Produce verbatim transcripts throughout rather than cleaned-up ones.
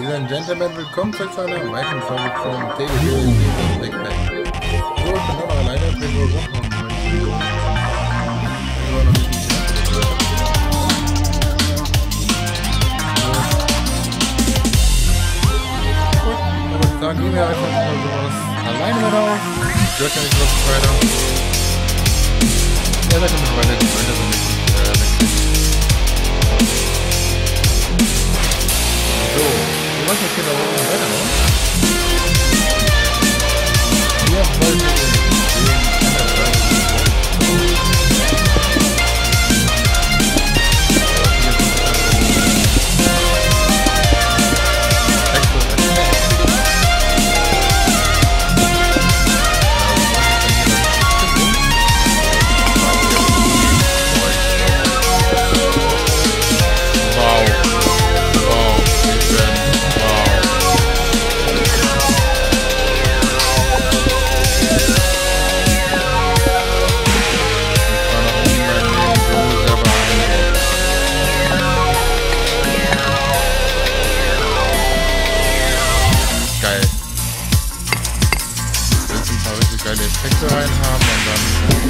Ladies and Gentlemen, willkommen zu einer weiteren Folge von David Big Bang. So, ich bin noch alleine, ich bin nur Wochen. Gut, aber ich sage, gehen wir einfach mal sowas alleine mit auf. Ich hört ja nicht was weiter. Ja, da kommt weiter, die Leute sind nicht äh, wegkriegen. So, wir machen jetzt hier da oben weiter, ne? Wir wollen den Effekte rein haben und dann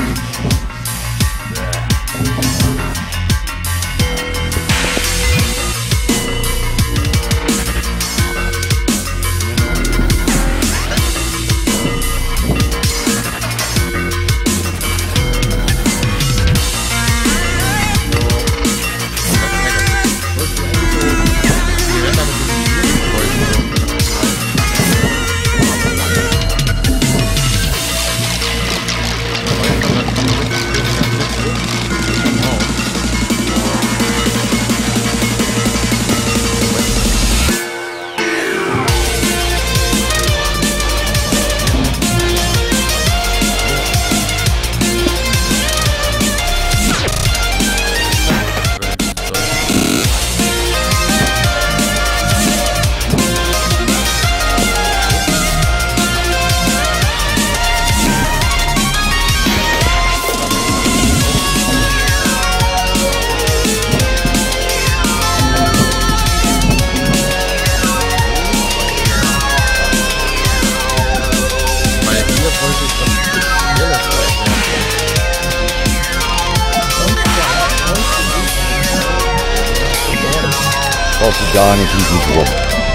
brauchst du gar nicht diesen Druck.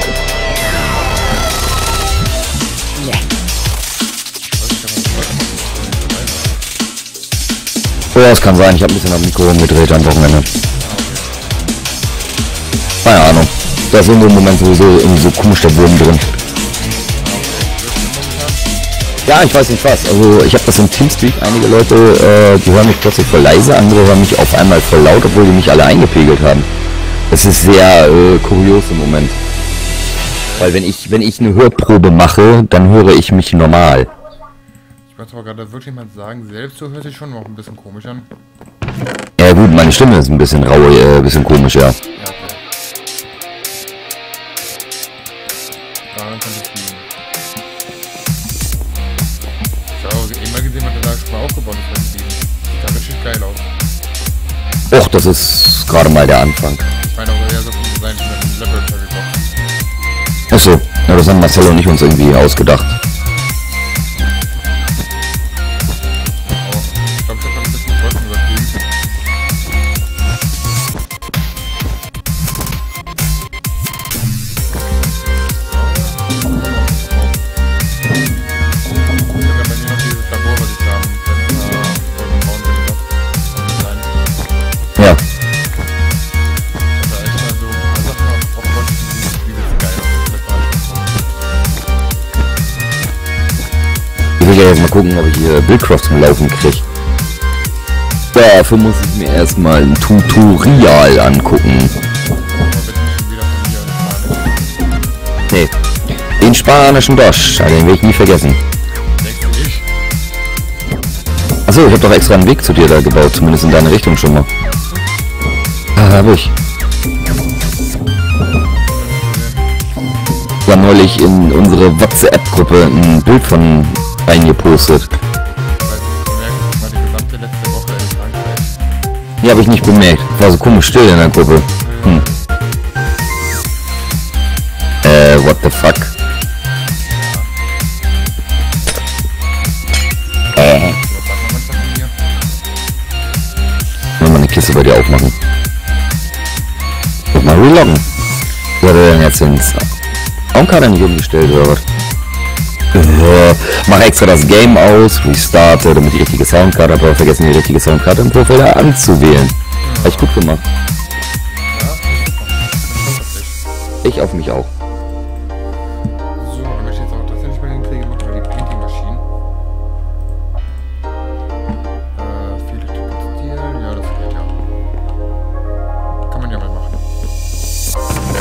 Ja, das kann sein. Ich habe ein bisschen am Mikro rumgedreht am Wochenende. Keine Ahnung. Da ist irgendwo im Moment sowieso irgendwie so komisch der Wurm drin. Ja, ich weiß nicht was. Also ich habe das im Teamspeak. Einige Leute, äh, die hören mich plötzlich voll leise, andere hören mich auf einmal voll laut, obwohl die mich alle eingepegelt haben. Das ist sehr äh, kurios im Moment. Weil wenn ich wenn ich eine Hörprobe mache, dann höre ich mich normal. Ich wollte aber gerade wirklich mal sagen, selbst so hört sich schon noch ein bisschen komisch an. Ja gut, meine Stimme ist ein bisschen rau, äh, ein bisschen komisch, ja. Ja, okay. Daran kann es liegen. Ich habe auch immer gesehen, was der Sprache aufgebaut ist. Sieht da richtig geil aus. Och, das ist gerade mal der Anfang. Ich meine auch eher so von Design von einem Laboratory Box. Achso, ja, das haben Marcel und ich uns irgendwie ausgedacht. Aber ich glaube, ich habe schon ein bisschen Kosten übertrieben. Ich habe bei mir noch dieses Labor, was ich da habe. Ja. Ich will ja jetzt mal gucken, ob ich hier Buildcraft zum Laufen kriege. Dafür muss ich mir erstmal ein Tutorial angucken. Nee, den spanischen Dosch, den will ich nie vergessen. Achso, ich habe doch extra einen Weg zu dir da gebaut, zumindest in deine Richtung schon mal. Ah, hab ich. Wir haben neulich in unsere WhatsApp-Gruppe ein Bild von reingepostet. Ja, habe ich nicht bemerkt. War so komisch still in der Gruppe. Hm. Äh, äh, what the fuck? Äh. Mal eine Kiste bei dir aufmachen. Und mal reloggen. Oder denn jetzt ins Raumkader nicht umgestellt oder was? Uh, mach extra das Game aus, restarte, damit die richtige Soundkarte, aber vergessen die richtige Soundkarte im Profil anzuwählen. Hab ich gut gemacht. Ich auf mich auch. So, wenn ich jetzt auch tatsächlich mal hinkriege, machen wir die Painting-Maschinen. Äh, viele Typen Stil, ja, das geht ja. Kann man ja mal machen. So.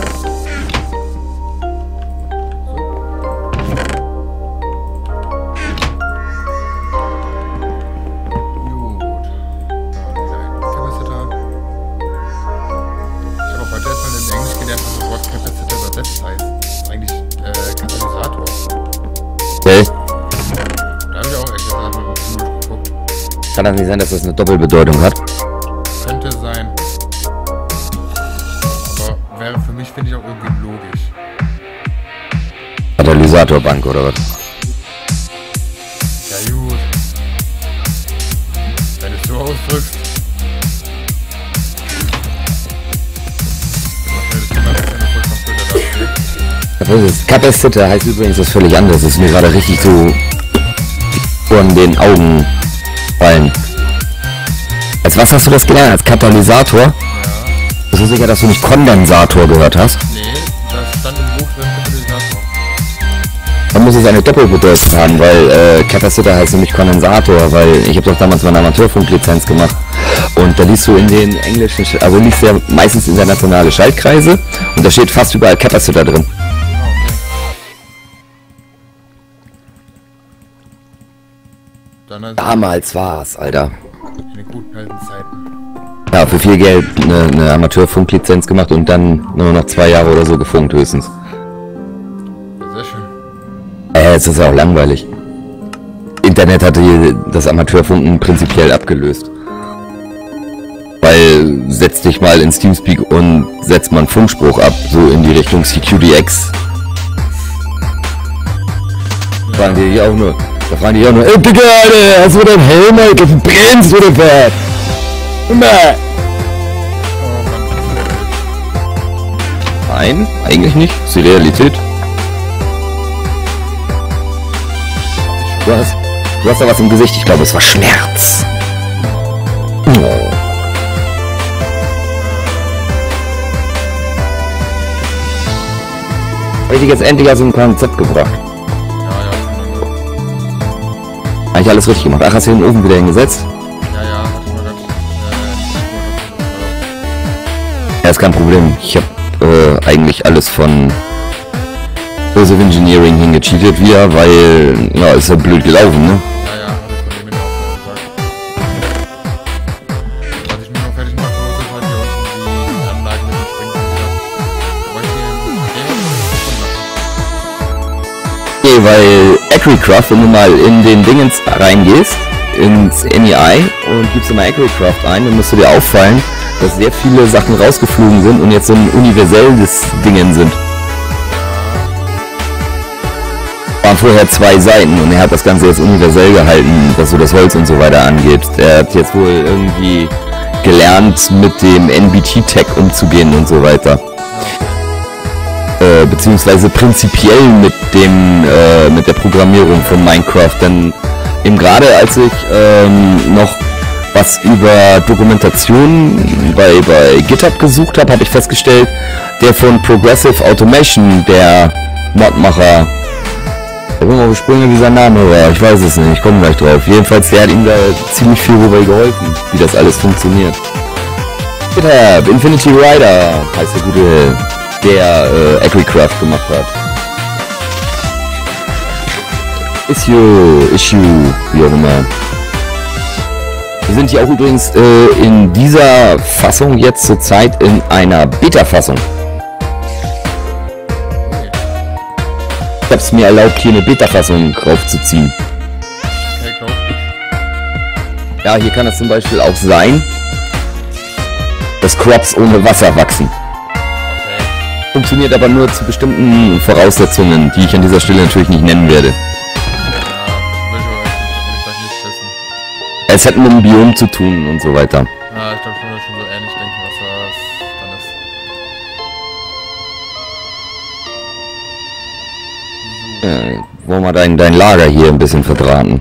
Okay. Da habe ich auch echt gerade mit dem Film geguckt. Kann das nicht sein, dass das eine Doppelbedeutung hat? Könnte sein. Aber wäre für mich, finde ich, auch irgendwie logisch. Katalysatorbank oder was? Ja gut. Wenn du es so ausdrückst. Kapazitor heißt übrigens was völlig anderes. Das ist mir gerade richtig so von den Augen fallen. Als was hast du das gelernt? Als Katalysator? Ja. Bist du sicher, dass du nicht Kondensator gehört hast? Nee, das stand im Buch drin, Katalysator. Dann muss es eine Doppelbedeutung haben, weil äh, Kapazitor heißt nämlich Kondensator, weil ich habe doch damals meine Amateurfunklizenz gemacht. Und da liest du in den englischen, also liest ja meistens internationale Schaltkreise und da steht fast überall Kapazitor drin. Damals war's, Alter. In den guten alten Zeiten. Ja, für viel Geld eine, eine Amateurfunklizenz gemacht und dann nur noch zwei Jahre oder so gefunkt höchstens. Ja, sehr schön. Äh, es ist ja auch langweilig. Internet hatte hier das Amateurfunken prinzipiell abgelöst. Weil, setz dich mal ins Teamspeak und setz mal einen Funkspruch ab, so in die Richtung C Q D X. Da fragen die auch nur, da fragen die auch nur, ey Digga, Alter, hast du dein Helm, Alter, du brennst oder was? Immer! Nein, eigentlich nicht. Das ist die Realität. Du hast, du hast da was im Gesicht, ich glaube, es war Schmerz. Oh. Hab ich dich jetzt endlich aus dem Konzept gebracht. Ja, ja. Habe ich alles richtig gemacht. Ach, hast du den Ofen wieder hingesetzt? Ja, ja, hatte ich mal ganz. Äh, Ja, ist kein Problem. Ich habe äh, eigentlich alles von Böse Engineering hingecheatet wieder, weil, ja, ist ja blöd gelaufen, ne? ja, ja, habe ich von dem auch gesagt. Was ich nur noch fertig machen muss, ist halt hier unten die Anlage mit dem Springbrunnen wieder. Da wollte ich hier Okay, weil Acrycraft, wenn du mal in den Dingens reingehst, ins N E I und gibst du mal Acrycraft ein, dann musst du dir auffallen, dass sehr viele Sachen rausgeflogen sind und jetzt so ein universelles Dingen sind. Waren vorher zwei Seiten und er hat das Ganze jetzt universell gehalten, was so das Holz und so weiter angeht. Er hat jetzt wohl irgendwie gelernt, mit dem N B T-Tag umzugehen und so weiter. Äh, beziehungsweise prinzipiell mit dem äh, mit der Programmierung von Minecraft, denn eben gerade als ich ähm, noch was über Dokumentation bei, bei GitHub gesucht habe, habe ich festgestellt, der von Progressive Automation, der Modmacher, ich bin mal gesprungen, wie sein Name war, ich weiß es nicht, ich komme gleich drauf. Jedenfalls, der hat ihm da ziemlich viel dabei geholfen, wie das alles funktioniert. GitHub, Infinity Rider heißt der gute, der äh, Acrycraft gemacht hat. Issue, Issue, wie auch immer. Wir sind hier auch übrigens äh, in dieser Fassung jetzt zurzeit in einer Beta-Fassung. Ich habe es mir erlaubt, hier eine Beta-Fassung draufzuziehen. Okay, glaub ich. Ja, hier kann es zum Beispiel auch sein, dass Crops ohne Wasser wachsen. Okay. Funktioniert aber nur zu bestimmten Voraussetzungen, die ich an dieser Stelle natürlich nicht nennen werde. Ja, will ich aber will ich gleich nicht wissen. Es hat mit dem Biom zu tun und so weiter. Ja, ich glaube, ich würde schon so ähnlich denken, was das dann ist. Äh, wollen wir dein, dein Lager hier ein bisschen verdrahten?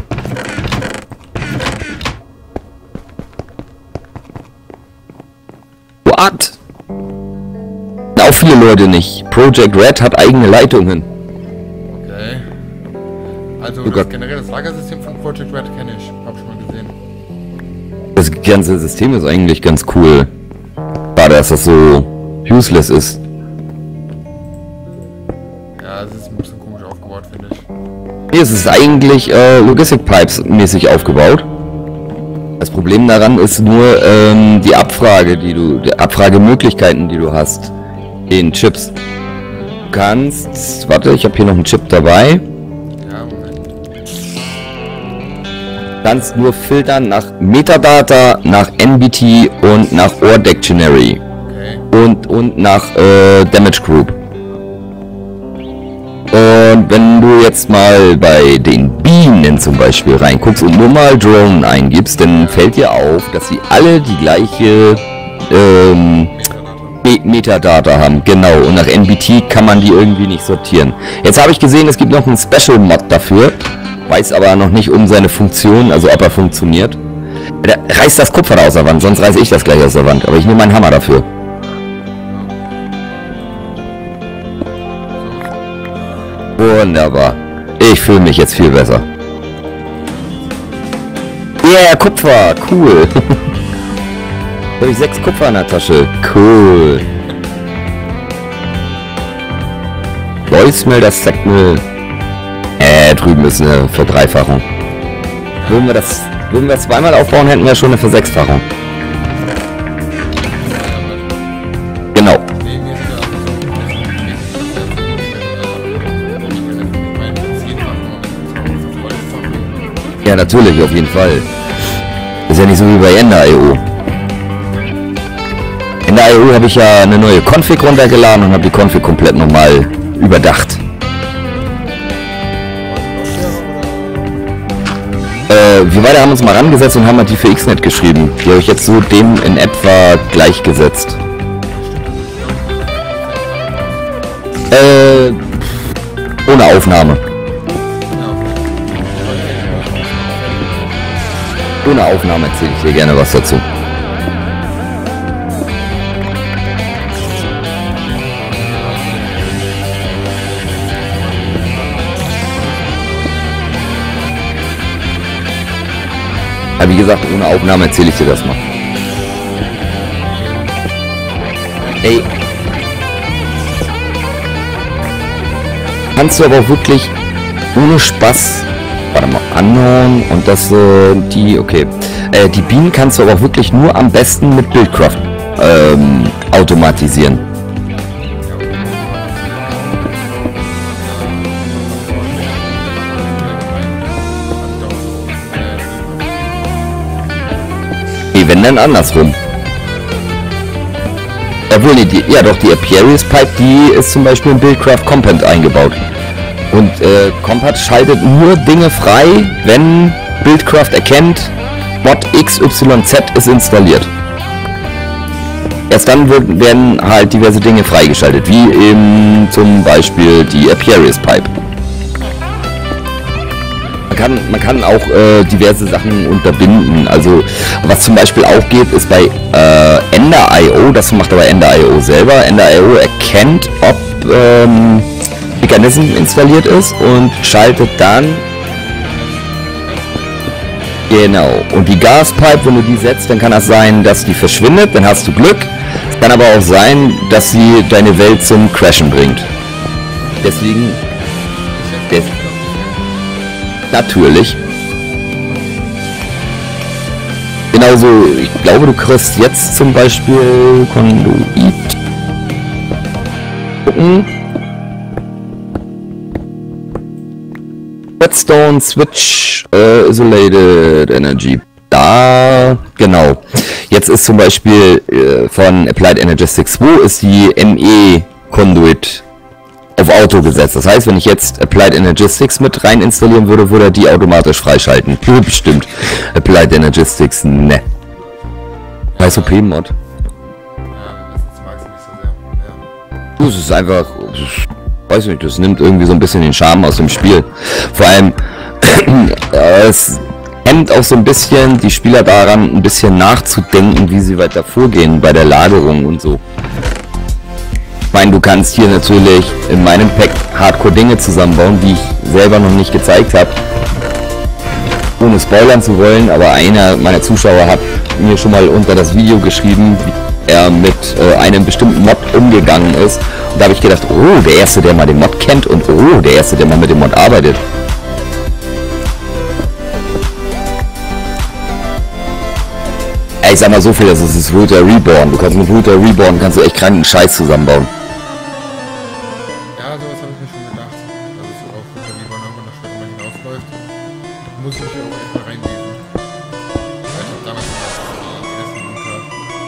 What? Auch viele Leute nicht. Project Red hat eigene Leitungen. Okay. Also Oh das Gott. generell das Lagersystem von Project Red kenne ich. Hab schon mal gesehen. Das ganze System ist eigentlich ganz cool. Gerade, dass das so useless ist. Ja, es ist ein bisschen komisch aufgebaut, finde ich. Hier ist es eigentlich äh, Logistic Pipes mäßig aufgebaut. Das Problem daran ist nur ähm, die Abfrage, die du, die Abfragemöglichkeiten, die du hast in Chips. Du kannst, warte, ich habe hier noch einen Chip dabei. Ja, Moment. Du kannst nur filtern nach Metadata, nach N B T und nach Ore Dictionary Okay. und und nach äh, Damage Group. Und wenn du jetzt mal bei den Bienen zum Beispiel reinguckst und nur mal Drone eingibst, dann fällt dir auf, dass sie alle die gleiche ähm, Me- Metadata haben. Genau, und nach N B T kann man die irgendwie nicht sortieren. Jetzt habe ich gesehen, es gibt noch einen Special Mod dafür, weiß aber noch nicht um seine Funktion, also ob er funktioniert. Der reißt das Kupfer da aus der Wand, sonst reiße ich das gleich aus der Wand, aber ich nehme meinen Hammer dafür. Wunderbar. Ich fühle mich jetzt viel besser. Yeah, Kupfer. Cool. Da habe ich sechs Kupfer in der Tasche. Cool. Voicemail, das sagt mir... Äh, drüben ist eine Verdreifachung. Würden wir das... Würden wir zweimal aufbauen, hätten wir schon eine Versechsfachung. Genau. Nee, mir ist ja einfach so, Ja, natürlich, auf jeden Fall. Ist ja nicht so wie bei Ender punkt i o. In der I O habe ich ja eine neue Config runtergeladen und habe die Config komplett nochmal überdacht. Äh, wir beide haben uns mal rangesetzt und haben mal die für X Net geschrieben. Die habe ich jetzt so dem in etwa gleichgesetzt. Äh, ohne Aufnahme. Ohne Aufnahme erzähle ich dir gerne was dazu. Aber wie gesagt, ohne Aufnahme erzähle ich dir das mal. Ey. Kannst du aber auch wirklich ohne Spaß, warte mal, anhauen und das, äh, die, okay, äh, die Bienen kannst du aber auch wirklich nur am besten mit Buildcraft ähm, automatisieren. Nee, wenn dann andersrum. Obwohl, nee, die, ja doch, die Apiarius Pipe, die ist zum Beispiel in Buildcraft Compat eingebaut. Und äh, Compat schaltet nur Dinge frei, wenn Buildcraft erkennt, Mod X Y Z ist installiert. Erst dann wird, werden halt diverse Dinge freigeschaltet, wie eben zum Beispiel die Apiarius Pipe. Man kann, man kann auch äh, diverse Sachen unterbinden. Also was zum Beispiel auch geht, ist bei äh, Ender punkt i o, das macht aber Ender punkt i o selber. Ender punkt i o erkennt, ob ähm, Mechanism installiert ist und schaltet dann genau. Und die Gaspipe, wenn du die setzt, dann kann das sein, dass die verschwindet, dann hast du Glück. Es kann aber auch sein, dass sie deine Welt zum Crashen bringt. Deswegen des natürlich. Genauso, ich glaube, du kriegst jetzt zum Beispiel Conduit. Gucken. Redstone Switch äh, Isolated Energy. Da, genau. Jetzt ist zum Beispiel äh, von Applied Energetics zwei ist die M E Conduit auf Auto gesetzt. Das heißt, wenn ich jetzt Applied Energistics mit rein installieren würde, würde er die automatisch freischalten. Bestimmt. Applied Energistics, ne. S O P-Mod. Das ist einfach, weiß nicht, das nimmt irgendwie so ein bisschen den Charme aus dem Spiel. Vor allem, es hemmt auch so ein bisschen die Spieler daran, ein bisschen nachzudenken, wie sie weiter vorgehen bei der Lagerung und so. Ich meine, du kannst hier natürlich in meinem Pack Hardcore-Dinge zusammenbauen, die ich selber noch nicht gezeigt habe. Ohne spoilern zu wollen, aber einer meiner Zuschauer hat mir schon mal unter das Video geschrieben, wie er mit äh, einem bestimmten Mod umgegangen ist. Und da habe ich gedacht, oh, der Erste, der mal den Mod kennt und oh, der Erste, der mal mit dem Mod arbeitet. Ey, ich sag mal so viel, das ist Router Reborn. Du kannst mit Router Reborn kannst du echt kranken Scheiß zusammenbauen. Ja, sowas habe ich mir schon gedacht. Dass es auf Router Reborn irgendwann noch später mal hinausläuft. Da muss ich mich auch echt mal reinlesen. Weil ich habe damals die ersten Router.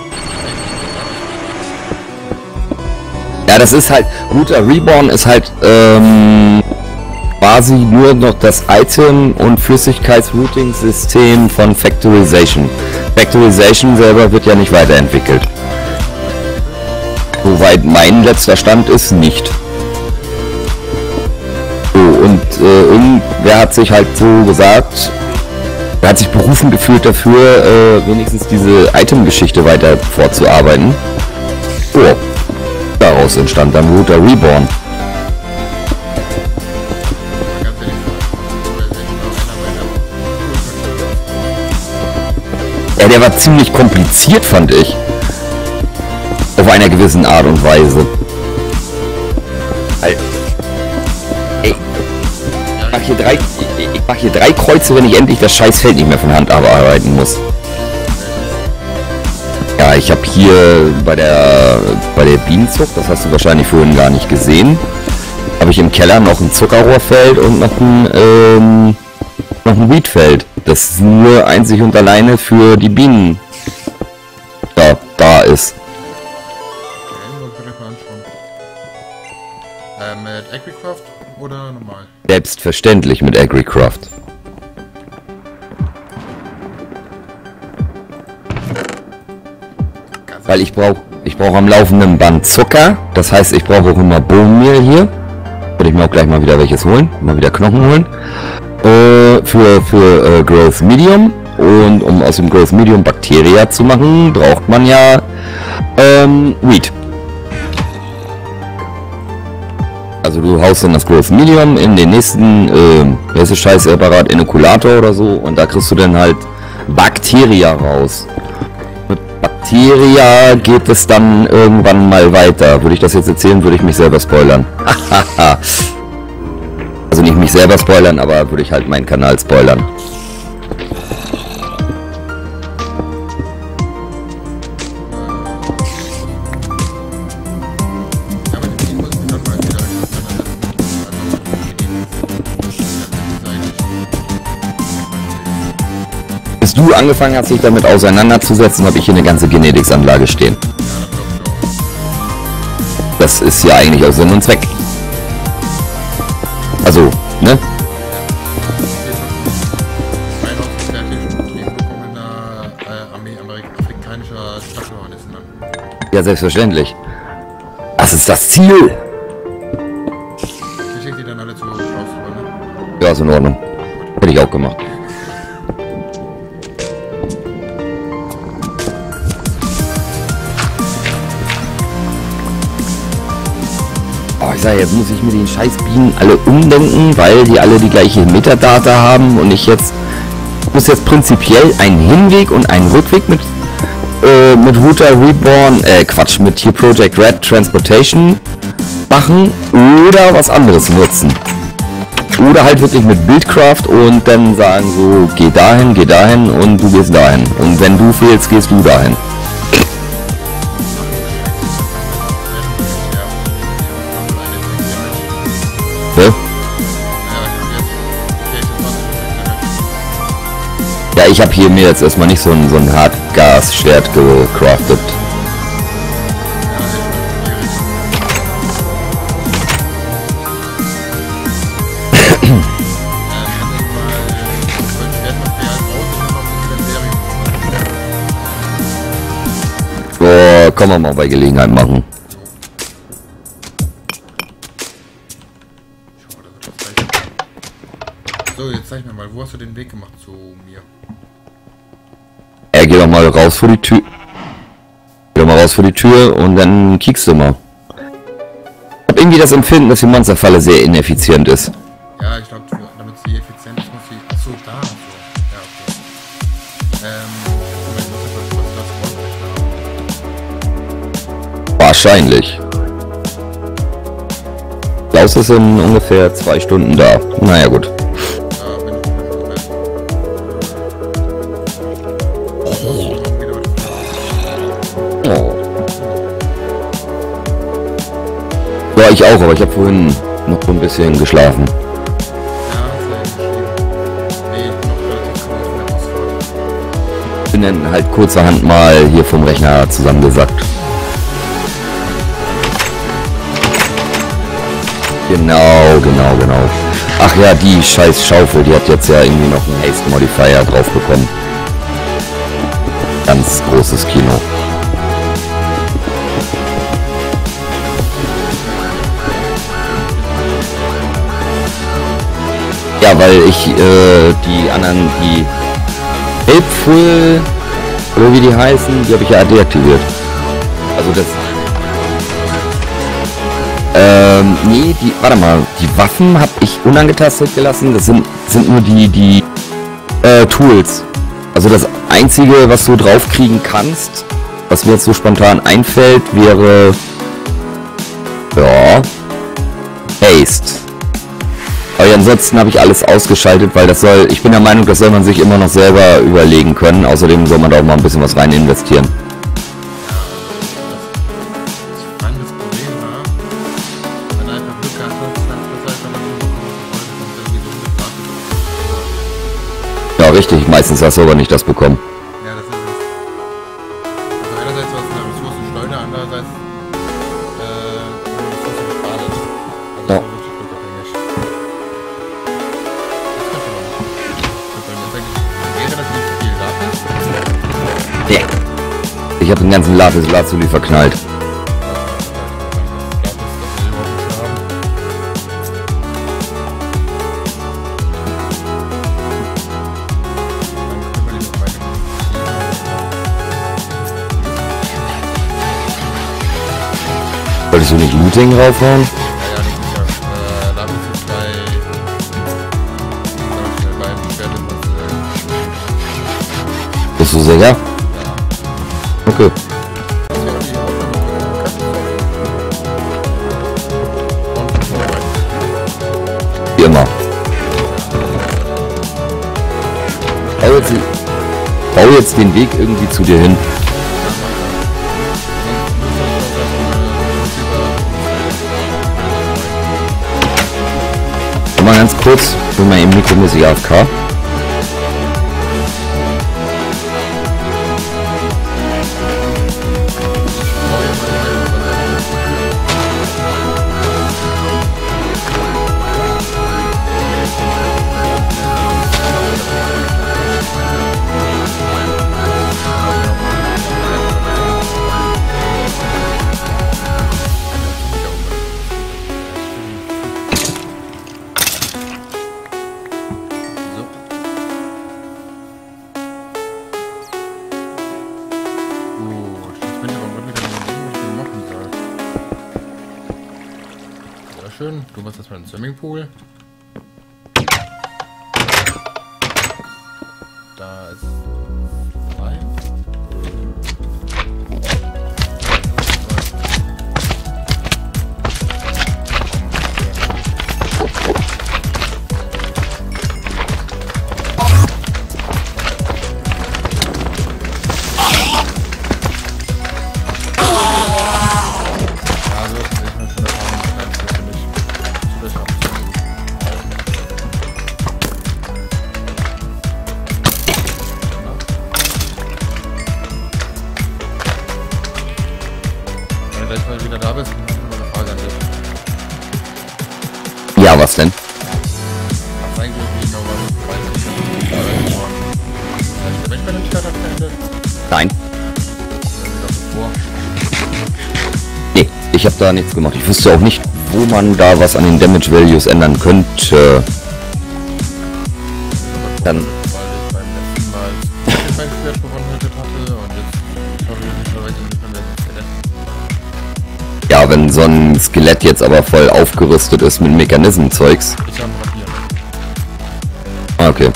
Ja, das ist halt, Router Reborn ist halt ähm, quasi nur noch das Item- und Flüssigkeits-Routing-System von Factorization. Factorization selber wird ja nicht weiterentwickelt. Soweit mein letzter Stand ist, nicht. So, und äh, irgendwer hat sich halt so gesagt, er hat sich berufen gefühlt dafür, äh, wenigstens diese Item-Geschichte weiter fortzuarbeiten. Oh. Daraus entstand dann Router Reborn. Ja, der war ziemlich kompliziert, fand ich. Auf einer gewissen Art und Weise. Alter. Ey. Ich mach hier drei, ich, ich mach hier drei Kreuze, wenn ich endlich das scheiß Feld nicht mehr von Hand arbeiten muss. Ja, ich habe hier bei der bei der Bienenzucht, das hast du wahrscheinlich vorhin gar nicht gesehen, habe ich im Keller noch ein Zuckerrohrfeld und noch ein ähm, noch ein Wheatfeld, das nur einzig und alleine für die Bienen da, da ist. Äh, mit Agricraft oder normal? Selbstverständlich mit Agricraft. Weil ich brauche ich brauche am laufenden Band Zucker, das heißt, ich brauche auch immer Bohnenmehl hier. Würde ich mir auch gleich mal wieder welches holen, mal wieder Knochen holen. Äh, für für äh, Growth Medium. Und um aus dem Growth Medium Bakteria zu machen, braucht man ja ähm, Wheat. Also du haust dann das Growth Medium in den nächsten, äh, welche Scheiß Apparat, Inokulator oder so, und da kriegst du dann halt Bakteria raus. Mit Bakteria geht es dann irgendwann mal weiter. Würde ich das jetzt erzählen, würde ich mich selber spoilern. Also nicht mich selber spoilern, aber würde ich halt meinen Kanal spoilern. Bis du angefangen hast, sich damit auseinanderzusetzen, habe ich hier eine ganze Genetics-Anlage stehen. Das ist ja eigentlich auch Sinn und Zweck. Also, ne? Ja, selbstverständlich. Das ist das Ziel. Ich schicke die dann alle zu Haus, ne? Ja, ist in Ordnung. Hätte ich auch gemacht. Oh, ich sage, jetzt muss ich mir den scheiß Bienen alle umdenken, weil die alle die gleiche Metadata haben und ich jetzt muss jetzt prinzipiell einen Hinweg und einen Rückweg mit äh, mit Router Reborn, äh Quatsch, mit hier Project Red Transportation machen oder was anderes nutzen. Oder halt wirklich mit Buildcraft und dann sagen so, geh dahin, geh dahin und du gehst dahin. Und wenn du fehlst, gehst du dahin. Ja? Ja, ich habe hier mir jetzt erstmal nicht so ein, so ein Hardgas-Schwert gecraftet. kann man mal bei Gelegenheit machen. So, jetzt zeig mir mal, wo hast du den Weg gemacht zu mir? Er geht doch mal raus vor die Tür. Geh doch mal raus vor die Tür und dann kiekst du mal. Ich hab irgendwie das Empfinden, dass die Monsterfalle sehr ineffizient ist. Ja, ich glaube, damit sie effizient ist, muss sie... Achso, da. So. Ja, okay. Ähm, Moment, muss ich das was Wahrscheinlich. Klaus ist in ungefähr zwei Stunden da. Naja, gut. Da bin ich Oh. Ja, ich auch, aber ich habe vorhin noch so ein bisschen geschlafen. Ja, sehr geschrieben. Nee, ich bin noch relativ groß in der Ausfahrt. Bin dann halt kurzerhand mal hier vom Rechner zusammengesackt. Genau, genau, genau. Ach ja, die scheiß Schaufel, die hat jetzt ja irgendwie noch einen Haste Modifier drauf bekommen. Ganz großes Kino. Ja, weil ich äh, die anderen, die Helpful, oder wie die heißen, die habe ich ja deaktiviert. Also das... Ähm, nee, die, warte mal, die Waffen habe ich unangetastet gelassen. Das sind, sind nur die, die äh, Tools. Also das Einzige, was du draufkriegen kannst, was mir jetzt so spontan einfällt, wäre... Ja... Haste. Aber ansonsten habe ich alles ausgeschaltet, weil das soll... Ich bin der Meinung, das soll man sich immer noch selber überlegen können. Außerdem soll man da auch mal ein bisschen was rein investieren. Ja, richtig. Meistens hast du aber nicht das bekommen. Ja, das ist es. Also einerseits war es eine Ressourcenschleuder, andererseits äh, eine Ressourcensparte. Also Ja. das war wirklich glückabhängig. Das könnte man machen. Das wäre relativ viel Lapis. Ja. Ich habe den ganzen Lapis Lazuli verknallt. Wolltest du nicht Looting raufhauen? Ja, ja, das ist ja, äh, Lapis ist bei, äh, beim Schwert ist das, Bist du sicher? äh, ja. Okay. Das wäre die Aufnahme. Wie immer. Bau jetzt, bau jetzt den Weg irgendwie zu dir hin. Mal ganz kurz, für mal im Mikromäßig A F K. Schön, du machst erstmal einen Swimmingpool. Da ist frei. Wenn du gleich mal wieder da bist, dann habe ich noch eine Frage an dich. Ja, was denn? Hast du eigentlich irgendwie noch was weißt du, hast du der Mensch bei den Starter verändert? Nein. Oder wieder bevor? Ich habe da nichts gemacht. Ich wüsste auch nicht, wo man da was an den Damage Values ändern könnte. Dann... Weil ich beim letzten Mal mein Splash gewonnen hatte und jetzt habe ich mittlerweile nicht mehr das Skelett. Ja, wenn so ein Skelett jetzt aber voll aufgerüstet ist mit Mechanismen-Zeugs. Ich habe einen Rapier. Ah, okay.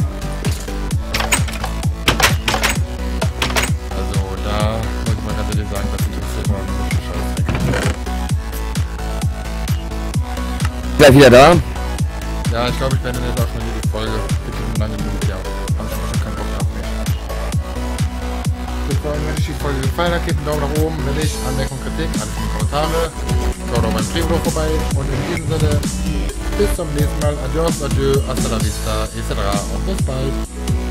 Also da wollte ich mal ganz ehrlich sagen, dass ich interessiert war, ein bisschen Scheiß. Gleich wieder da. Ja, ich glaube, ich beende jetzt auch schon hier die Folge. Bitte lange genug, ja. Haben schon keinen Bock mehr auf mich. Wenn euch die Folge gefallen hat, gebt einen Daumen nach oben. Wenn nicht, Anmerkung, Kritik, alles in die Kommentare. Schaut auch beim Primo vorbei. Und in diesem Sinne, bis zum nächsten Mal. Adios, adieu, hasta la vista, et cetera. Und bis bald.